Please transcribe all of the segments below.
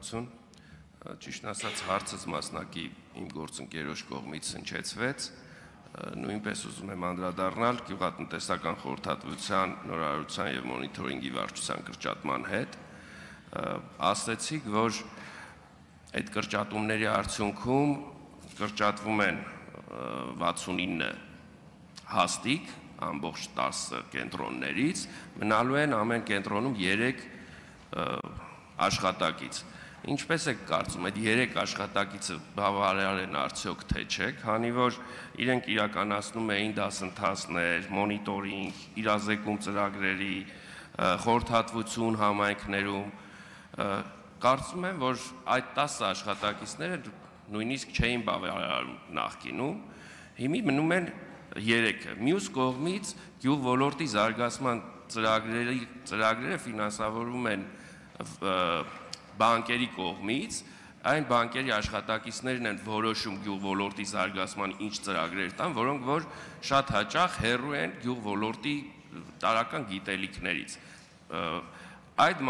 Շնորհակալություն։ Ճիշտ ասած, հարցս մասնակի իմ գործընկերոջ կողմից հնչեցվեց, նույնպես ուզում եմ անդրադառնալ գյուղատնտեսական խորհրդատվության, նորարարության եւ մոնիթորինգի վարչության կրճատման հետ։ Ասացիք, որ այդ կրճատումների արդյունքում կրճատվում են 69 հաստիկ ամբողջ 10 կենտրոններից, մնալու են ամեն կենտրոնում 3 աշխատակից։ Ինչպես եք կարծում, այդ 3 աշխատակիցը բավարար են արդյոք թե չէ, քանի որ իրենք իրականացնում էին դասընթացներ, մոնիտորինգ, իրազեկում ծրագրերի, խորհրդատվություն համայնքներում, կարծում եմ, որ այդ 10 աշխատակիցները նույնիսկ չէին բավարարում նախկինում, հիմա մնում են 3-ը։ Մյուս կողմից գյուղ ոլորտի զարգացման ծրագրերը ֆինանսավորվում են բանկերի կողմից, այն բանկերի աշխատակիցներն են որոշում գյուղ ոլորտի զարգացման ինչ ծրագրեր տան, որոնք որ շատ հաճախ հեռու են գյուղ ոլորտի տարրական գիտելիքներից։ Այդ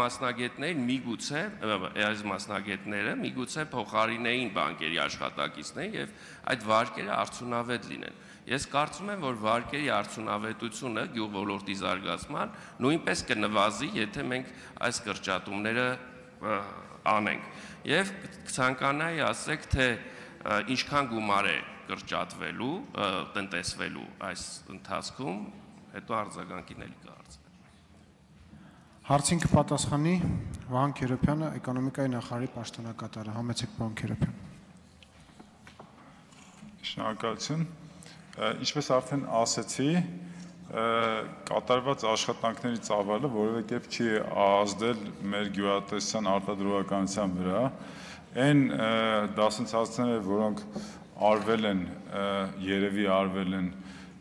մասնագետները միգուցե փոխարինեին բանկերի աշխատակիցներին եւ այդ վարկերը արդյունավետ լինեն։ Ես կարծում եմ, որ վարկերի արդյունավետությունը գյուղ ոլորտի զարգացման նույնպես կնվազի, եթե մենք այս կրճատումները անենք։ Եվ ցանկանայի ասեք, թե ինչքան գումար է կրճատվելու, տնտեսվելու այս ընթացքում, հետո արձագանքին էլի կհարցնեմ։ Հարցին կպատասխանի Վահան Քերոբյանը, էկոնոմիկայի նախարարի պաշտոնակատարը։ Համեցեք, պարոն Քերոբյան։ Շնորհակալություն։ Ինչպես արդեն ասեցի, կատարված աշխատանքների ծավալը որևէ կերպ չի ազդել մեր գյուղատնտեսության արտադրողականության վրա։ Այն դասընթացները, որոնք արվել են, երևի արվել են,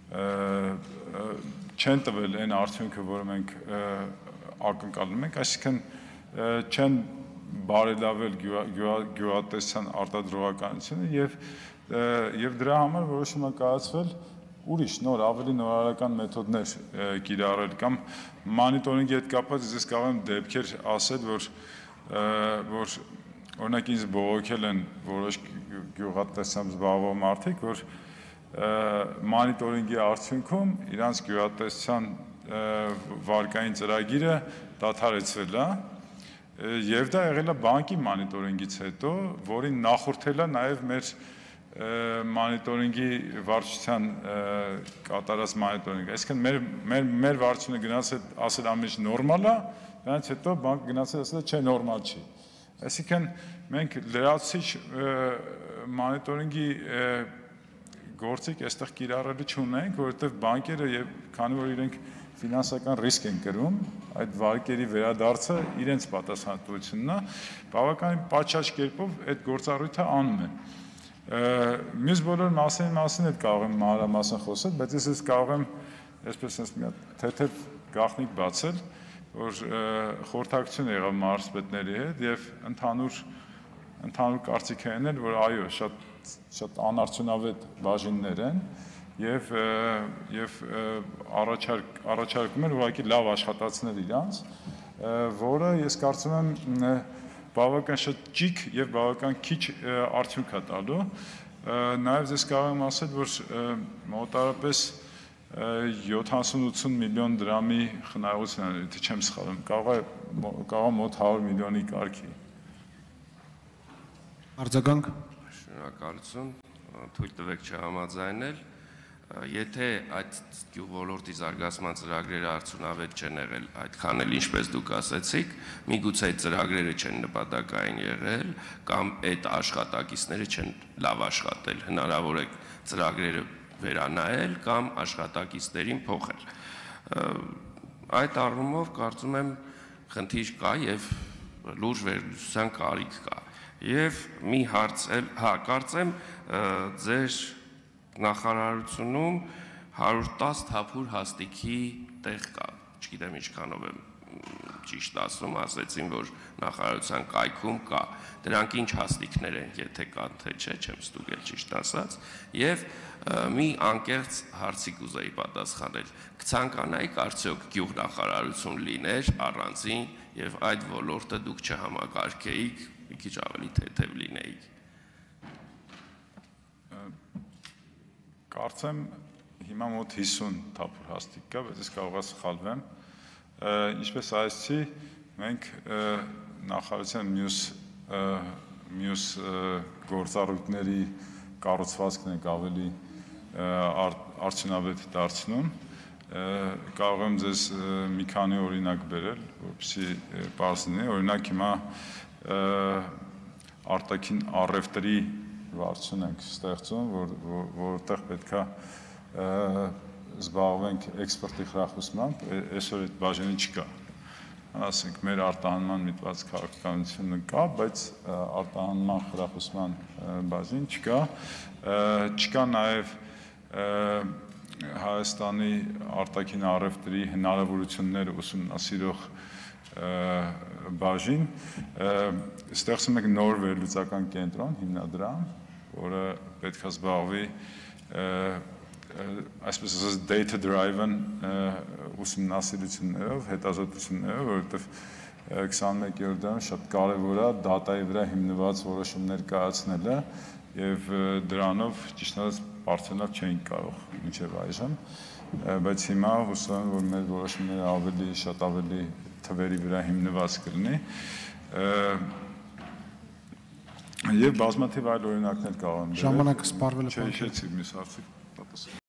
չեն տվել այն արդյունքը, որը մենք ակնկալում ենք, այսինքն չեն բարելավել գյուղատնտեսության արտադրողականությունը եւ դրա համար որոշում է կայացվել ուրիշ նոր ավելի նորարարական մեթոդներ կիրառել կամ մոնիտորինգի հետ կապված ես կարող եմ դեպքեր ասել, որ օրինակ ինձ բողոքել են որոշ գյուղատնտեսությամբ զբաղվող մարդիկ, որ մոնիտորինգի արդյունքում իրանց գյուղատնտեսության վարկային ծրագիրը դադարեցվել է եւ դա եղել է բանկի մոնիտորինգից հետո, որին նախորդել է նաեւ մեր մոնիտորինգի վարչության կատարած մոնիտորինգը։ Այսինքն մեր վարչությունը գնացել ասել ամեն ինչ նորմալ է, դրանից հետո բանկը գնացել ասել չէ նորմալ չի։ Այսինքն մենք լրացուցիչ մոնիտորինգի գործիք այստեղ կիրառելու չունենք, որովհետև բանկերը եւ քանի որ իրենք ֆինանսական ռիսկ են կրում, այդ վարկերի վերադարձը իրենց պատասխանատվությունն է, բավականին պատշաճ կերպով այդ գործառույթը անում են։ Մյուս բոլոր մասին էլ կարող եմ մանրամասն խոսել, բայց ես կարող եմ այսպես մի հատ թեթև գաղտնիք բացել, որ խորհրդակցություն եղավ մարզպետների հետ եւ ընդհանուր կարծիքը են, որ այո, շատ անարդյունավետ բաժիններ են եւ առաջարկում են ուղղակի լավ աշխատացնել իրանց, որը ես կարծում եմ բավական շատ ճիք եւ բավական քիչ արդյունք է տալու։ Նաեւ ես կարող եմ ասել, որ մոտավորապես 70-80 միլիոն դրամի խնայողություն է, եթե չեմ սխալվում, կարող է մոտ 100 միլիոնի կարգի։ Արձագանք։ Շնորհակալություն, թույլ տվեք չհամաձայնել։ Եթե այդ գյուղ ոլորտի զարգացման ծրագրերը արդյունավետ չեն եղել, այդքան էլ ինչպես դուք ասեցիք, միգուցե այդ ծրագրերը չեն նպատակային եղել կամ այդ աշխատակիցները չեն լավ աշխատել, հնարավոր է ծրագրերը վերանայել կամ աշխատակիցներին փոխել։ Այդ առումով կարծում եմ խնդիր կա եւ լուրջ վերլուծության կարիք կա։ Եվ մի հարց էլ, կարծեմ ձեր նախարարությունում 110 թափուր հաստիքի տեղ կա, չգիտեմ ինչքանով եմ ճիշտ ասում, ասեցին, որ նախարարության կայքում կա, դրանք ինչ հաստիքներ են, եթե կան, թե չէ, չեմ ստուգել ճիշտ ասած, եւ մի անկեղծ հարցի կուզեի պատասխանել, կցանկանայիք արդյոք գյուղնախարարություն լիներ առանձին եւ այդ ոլորտը դուք չհամակարգեիք մի քիչ ավելի թեթև լինեի։ Կարծեմ հիմա մոտ 50 թափուր հաստիկ կա, բայց ես կարող եմ սխալվեմ։ Ինչպես ասացի, մենք նախարարության մյուս գործառույթների կառուցվածքն ենք ավելի արդյունավետ դարձնում։ Կարող եմ ձեզ մի քանի օրինակ բերել, որպեսզի պարզ լինի, օրինակ հիմա արտաքին առևտրի վարչություն ենք ստեղծում, որտեղ պետքա զբաղվենք էքսպորտի խրախուսմամբ, այսօր այդ բաժինը չկա։ Ասենք մեր արտահանման միտված քաղաքականությունը կա, բայց արտահանման խրախուսման բաժին չկա։ Չկա նաև Հայաստանի արտաքին առևտրի հնարավորությունները ուսումնասիրող բաժին, ստեղծում ենք նոր վերլուծական կենտրոն, հիմնադրամ, որը պետք է զբաղվի այսպես ասած data driven ուսումնասիրություններով, հետազոտություններով, որովհետև 21-րդ դարում շատ կարևոր է դատայի վրա հիմնված որոշումներ կայացնելը եւ դրանով ճիշտ ասած բարձրանալ չենք կարող մինչեւ այժմ, բայց հիմա հուսով եմ, որ մեր որոշումները շատ ավելի թվերի վրա հիմնված կլինի եւ բազմաթիվ այլ օրինակներ կարող եմ բերել։ Ժամանակը սպառվել է։ Չէ, հիշեցի, մյուս հարցի պատասխան։